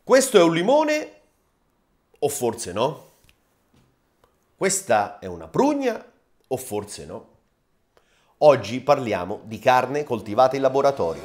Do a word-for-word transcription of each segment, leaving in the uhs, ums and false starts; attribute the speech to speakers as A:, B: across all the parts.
A: Questo è un limone o forse no? Questa è una prugna o forse no? Oggi parliamo di carne coltivata in laboratorio.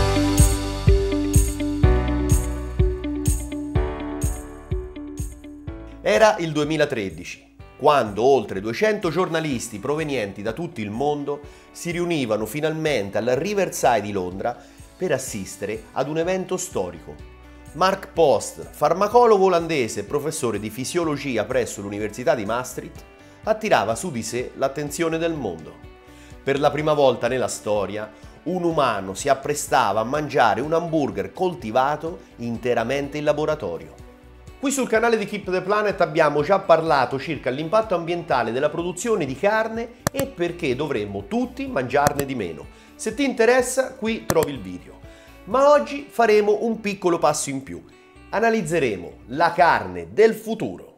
A: Era il duemilatredici, quando oltre duecento giornalisti provenienti da tutto il mondo si riunivano finalmente al Riverside di Londra per assistere ad un evento storico. Mark Post, farmacologo olandese e professore di fisiologia presso l'Università di Maastricht, attirava su di sé l'attenzione del mondo. Per la prima volta nella storia, un umano si apprestava a mangiare un hamburger coltivato interamente in laboratorio. Qui sul canale di Keep the Planet abbiamo già parlato circa l'impatto ambientale della produzione di carne e perché dovremmo tutti mangiarne di meno. Se ti interessa, qui trovi il video. Ma oggi faremo un piccolo passo in più. Analizzeremo la carne del futuro.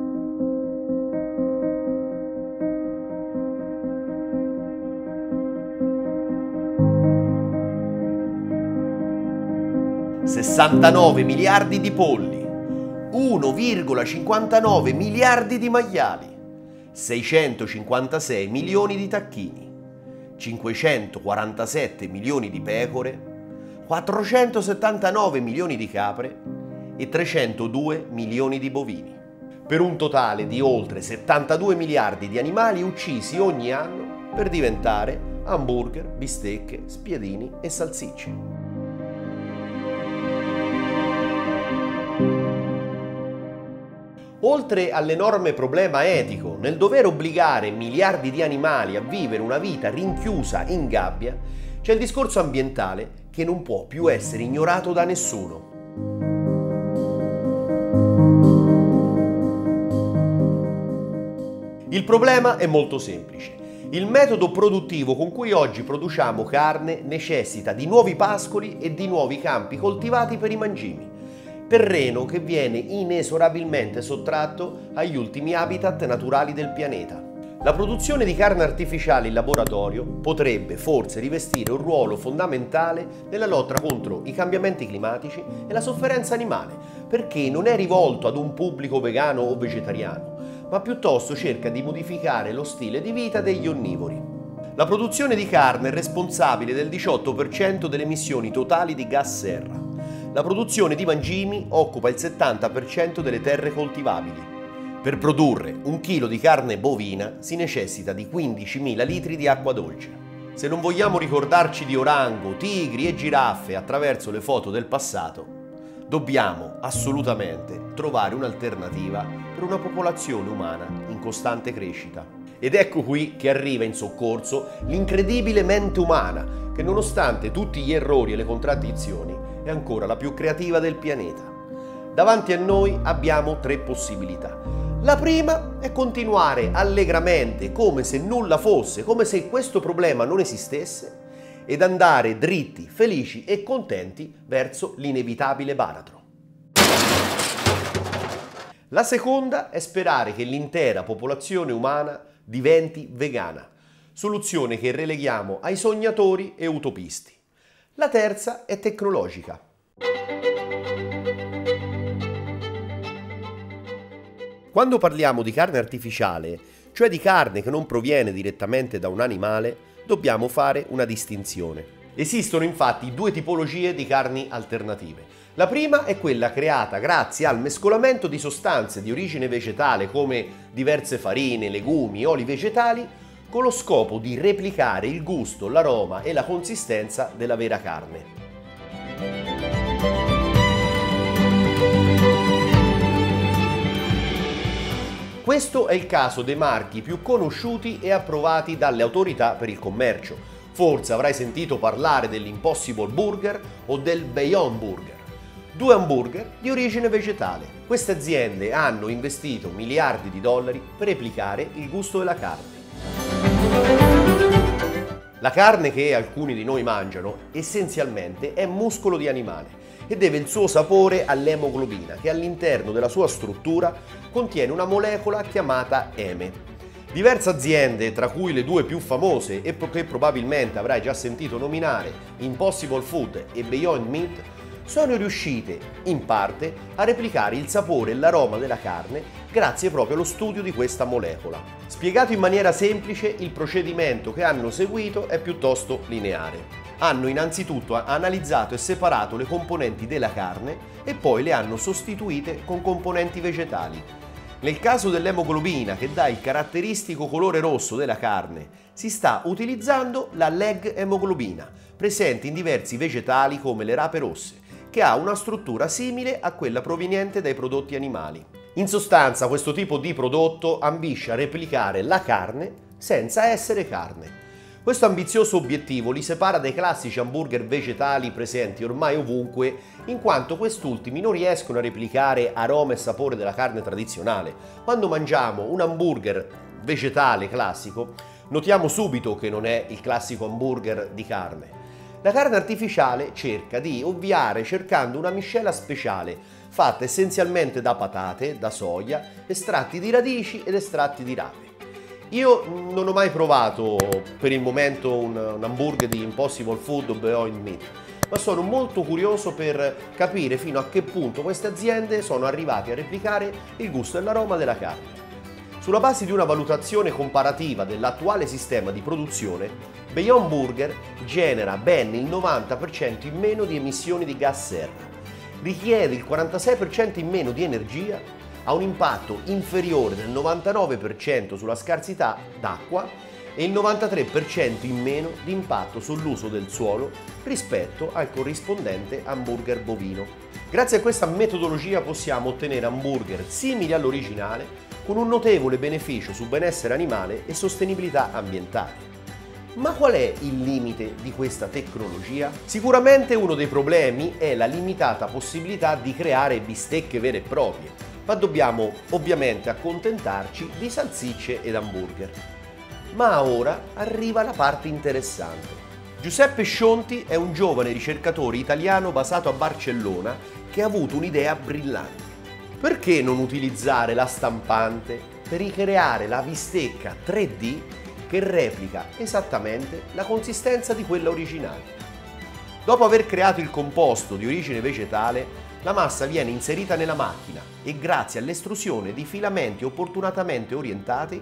A: sessantanove miliardi di polli, uno virgola cinquantanove miliardi di maiali, seicentocinquantasei milioni di tacchini, cinquecentoquarantasette milioni di pecore, quattrocentosettantanove milioni di capre e trecentodue milioni di bovini, per un totale di oltre settantadue miliardi di animali uccisi ogni anno per diventare hamburger, bistecche, spiedini e salsicce. Oltre all'enorme problema etico nel dover obbligare miliardi di animali a vivere una vita rinchiusa in gabbia, c'è il discorso ambientale che non può più essere ignorato da nessuno. Il problema è molto semplice. Il metodo produttivo con cui oggi produciamo carne necessita di nuovi pascoli e di nuovi campi coltivati per i mangimi. Terreno che viene inesorabilmente sottratto agli ultimi habitat naturali del pianeta. La produzione di carne artificiale in laboratorio potrebbe forse rivestire un ruolo fondamentale nella lotta contro i cambiamenti climatici e la sofferenza animale, perché non è rivolto ad un pubblico vegano o vegetariano, ma piuttosto cerca di modificare lo stile di vita degli onnivori. La produzione di carne è responsabile del diciotto per cento delle emissioni totali di gas serra. La produzione di mangimi occupa il settanta per cento delle terre coltivabili. Per produrre un chilo di carne bovina si necessita di quindicimila litri di acqua dolce. Se non vogliamo ricordarci di orango, tigri e giraffe attraverso le foto del passato, dobbiamo assolutamente trovare un'alternativa per una popolazione umana in costante crescita. Ed ecco qui che arriva in soccorso l'incredibile mente umana che, nonostante tutti gli errori e le contraddizioni, è ancora la più creativa del pianeta. Davanti a noi abbiamo tre possibilità. La prima è continuare allegramente, come se nulla fosse, come se questo problema non esistesse, ed andare dritti, felici e contenti verso l'inevitabile baratro. La seconda è sperare che l'intera popolazione umana diventi vegana, soluzione che releghiamo ai sognatori e utopisti. La terza è tecnologica. Quando parliamo di carne artificiale, cioè di carne che non proviene direttamente da un animale, dobbiamo fare una distinzione. Esistono infatti due tipologie di carni alternative. La prima è quella creata grazie al mescolamento di sostanze di origine vegetale come diverse farine, legumi, oli vegetali, con lo scopo di replicare il gusto, l'aroma e la consistenza della vera carne. Questo è il caso dei marchi più conosciuti e approvati dalle autorità per il commercio. Forse avrai sentito parlare dell'Impossible Burger o del Beyond Burger. Due hamburger di origine vegetale. Queste aziende hanno investito miliardi di dollari per replicare il gusto della carne. La carne che alcuni di noi mangiano essenzialmente è muscolo di animale e deve il suo sapore all'emoglobina, che all'interno della sua struttura contiene una molecola chiamata eme. Diverse aziende, tra cui le due più famose e che probabilmente avrai già sentito nominare, Impossible Food e Beyond Meat, sono riuscite, in parte, a replicare il sapore e l'aroma della carne grazie proprio allo studio di questa molecola. Spiegato in maniera semplice, il procedimento che hanno seguito è piuttosto lineare. Hanno innanzitutto analizzato e separato le componenti della carne e poi le hanno sostituite con componenti vegetali. Nel caso dell'emoglobina, che dà il caratteristico colore rosso della carne, si sta utilizzando la leg-emoglobina, presente in diversi vegetali come le rape rosse, che ha una struttura simile a quella proveniente dai prodotti animali. In sostanza, questo tipo di prodotto ambisce a replicare la carne senza essere carne. Questo ambizioso obiettivo li separa dai classici hamburger vegetali presenti ormai ovunque, in quanto quest'ultimi non riescono a replicare aroma e sapore della carne tradizionale. Quando mangiamo un hamburger vegetale classico, notiamo subito che non è il classico hamburger di carne. La carne artificiale cerca di ovviare cercando una miscela speciale, fatta essenzialmente da patate, da soia, estratti di radici ed estratti di rape. Io non ho mai provato per il momento un, un hamburger di Impossible Food o Beyond Meat, ma sono molto curioso per capire fino a che punto queste aziende sono arrivate a replicare il gusto e l'aroma della carne. Sulla base di una valutazione comparativa dell'attuale sistema di produzione, Beyond Burger genera ben il novanta per cento in meno di emissioni di gas serra, richiede il quarantasei per cento in meno di energia, ha un impatto inferiore del novantanove per cento sulla scarsità d'acqua e il novantatré per cento in meno di impatto sull'uso del suolo rispetto al corrispondente hamburger bovino. Grazie a questa metodologia possiamo ottenere hamburger simili all'originale con un notevole beneficio su benessere animale e sostenibilità ambientale. Ma qual è il limite di questa tecnologia? Sicuramente uno dei problemi è la limitata possibilità di creare bistecche vere e proprie, ma dobbiamo ovviamente accontentarci di salsicce ed hamburger. Ma ora arriva la parte interessante. Giuseppe Scionti è un giovane ricercatore italiano basato a Barcellona che ha avuto un'idea brillante. Perché non utilizzare la stampante per ricreare la bistecca tre D che replica esattamente la consistenza di quella originale? Dopo aver creato il composto di origine vegetale, la massa viene inserita nella macchina e grazie all'estrusione di filamenti opportunamente orientati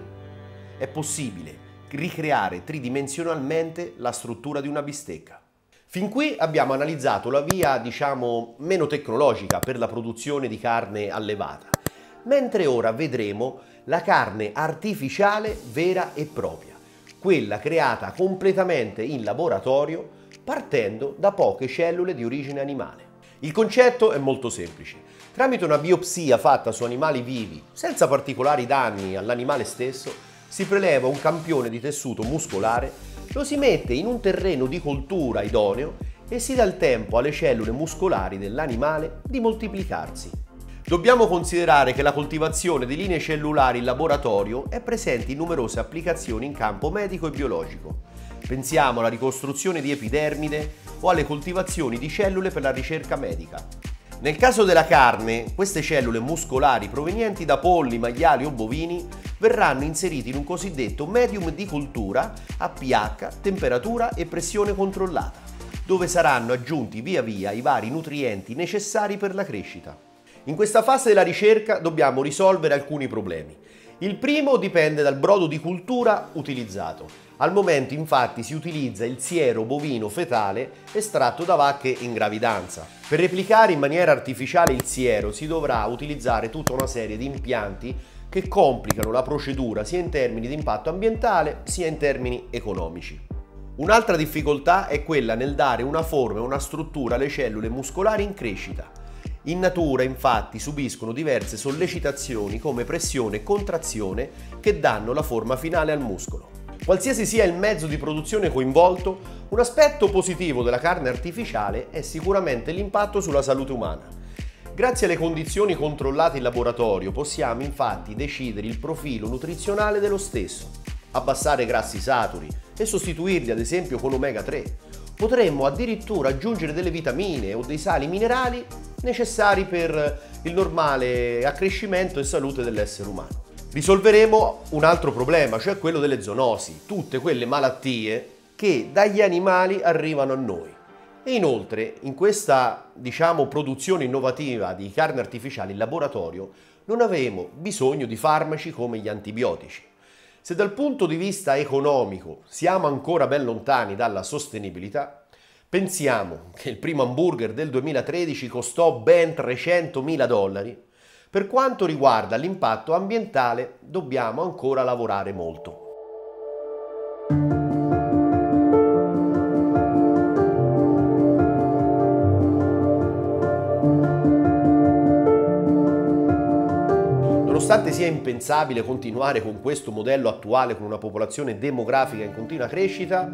A: è possibile ricreare tridimensionalmente la struttura di una bistecca. Fin qui abbiamo analizzato la via, diciamo, meno tecnologica per la produzione di carne allevata, mentre ora vedremo la carne artificiale vera e propria, quella creata completamente in laboratorio partendo da poche cellule di origine animale. Il concetto è molto semplice. Tramite una biopsia fatta su animali vivi, senza particolari danni all'animale stesso, si preleva un campione di tessuto muscolare, lo si mette in un terreno di coltura idoneo e si dà il tempo alle cellule muscolari dell'animale di moltiplicarsi. Dobbiamo considerare che la coltivazione di linee cellulari in laboratorio è presente in numerose applicazioni in campo medico e biologico. Pensiamo alla ricostruzione di epidermide o alle coltivazioni di cellule per la ricerca medica. Nel caso della carne, queste cellule muscolari provenienti da polli, maiali o bovini verranno inseriti in un cosiddetto medium di cultura a pH, temperatura e pressione controllata, dove saranno aggiunti via via i vari nutrienti necessari per la crescita. In questa fase della ricerca dobbiamo risolvere alcuni problemi. Il primo dipende dal brodo di cultura utilizzato. Al momento infatti si utilizza il siero bovino fetale estratto da vacche in gravidanza. Per replicare in maniera artificiale il siero si dovrà utilizzare tutta una serie di impianti che complicano la procedura sia in termini di impatto ambientale sia in termini economici. Un'altra difficoltà è quella nel dare una forma e una struttura alle cellule muscolari in crescita. In natura infatti subiscono diverse sollecitazioni come pressione e contrazione che danno la forma finale al muscolo. Qualsiasi sia il mezzo di produzione coinvolto, un aspetto positivo della carne artificiale è sicuramente l'impatto sulla salute umana. Grazie alle condizioni controllate in laboratorio possiamo infatti decidere il profilo nutrizionale dello stesso, abbassare grassi saturi e sostituirli ad esempio con omega tre. Potremmo addirittura aggiungere delle vitamine o dei sali minerali necessari per il normale accrescimento e salute dell'essere umano. Risolveremo un altro problema, cioè quello delle zoonosi, tutte quelle malattie che dagli animali arrivano a noi. E inoltre in questa, diciamo, produzione innovativa di carne artificiale in laboratorio non avevamo bisogno di farmaci come gli antibiotici. Se dal punto di vista economico siamo ancora ben lontani dalla sostenibilità, pensiamo che il primo hamburger del duemilatredici costò ben trecentomila dollari. Per quanto riguarda l'impatto ambientale dobbiamo ancora lavorare molto. Nonostante sia impensabile continuare con questo modello attuale con una popolazione demografica in continua crescita,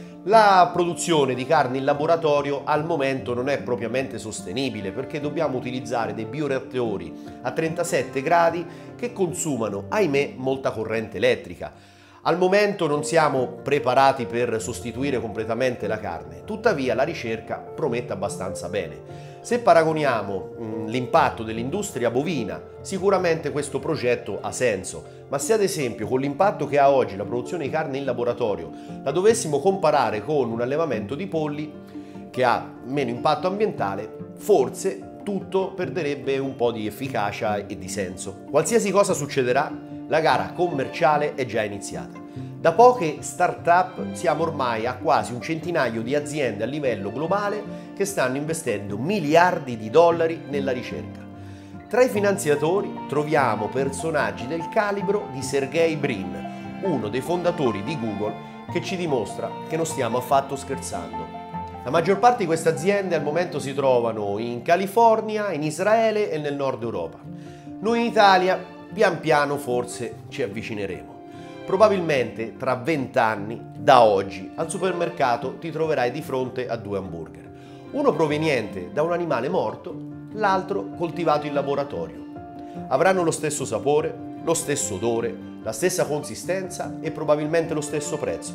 A: la produzione di carne in laboratorio al momento non è propriamente sostenibile perché dobbiamo utilizzare dei bioreattori a trentasette gradi che consumano, ahimè, molta corrente elettrica. Al momento non siamo preparati per sostituire completamente la carne, tuttavia la ricerca promette abbastanza bene. Se paragoniamo l'impatto dell'industria bovina, sicuramente questo progetto ha senso, ma se ad esempio con l'impatto che ha oggi la produzione di carne in laboratorio la dovessimo comparare con un allevamento di polli che ha meno impatto ambientale, forse tutto perderebbe un po' di efficacia e di senso. Qualsiasi cosa succederà, la gara commerciale è già iniziata. Da poche start-up siamo ormai a quasi un centinaio di aziende a livello globale che stanno investendo miliardi di dollari nella ricerca. Tra i finanziatori troviamo personaggi del calibro di Sergey Brin, uno dei fondatori di Google, che ci dimostra che non stiamo affatto scherzando. La maggior parte di queste aziende al momento si trovano in California, in Israele e nel nord Europa. Noi in Italia pian piano forse ci avvicineremo. Probabilmente tra vent'anni da oggi al supermercato ti troverai di fronte a due hamburger, uno proveniente da un animale morto, l'altro coltivato in laboratorio. Avranno lo stesso sapore, lo stesso odore, la stessa consistenza e probabilmente lo stesso prezzo.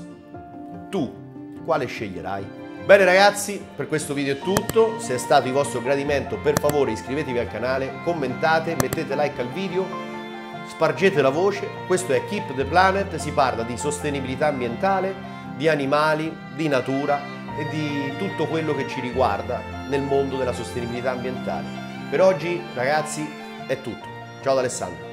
A: Tu quale sceglierai? Bene ragazzi, per questo video è tutto. Se è stato di vostro gradimento, per favore iscrivetevi al canale, commentate, mettete like al video, spargete la voce. Questo è Keep the Planet, si parla di sostenibilità ambientale, di animali, di natura e di tutto quello che ci riguarda nel mondo della sostenibilità ambientale. Per oggi ragazzi è tutto. Ciao da Alessandro.